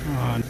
Ah,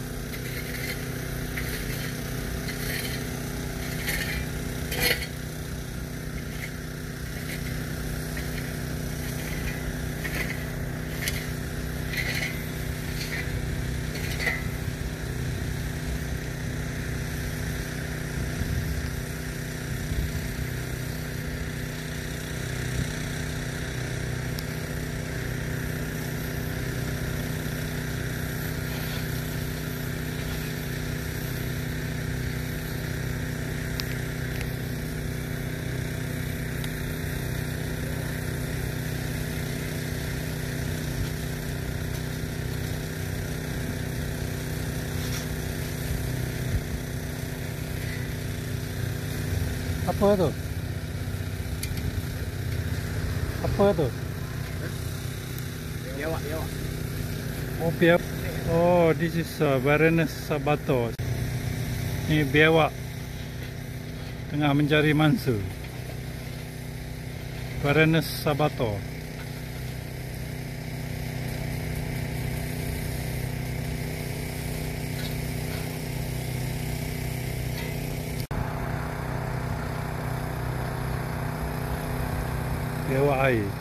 apa tu? Apa tu? Biawak. Oh, biawak. Oh, this is Varanus sabato. Ni biawak tengah mencari mangsa. Varanus sabato. Biawak air.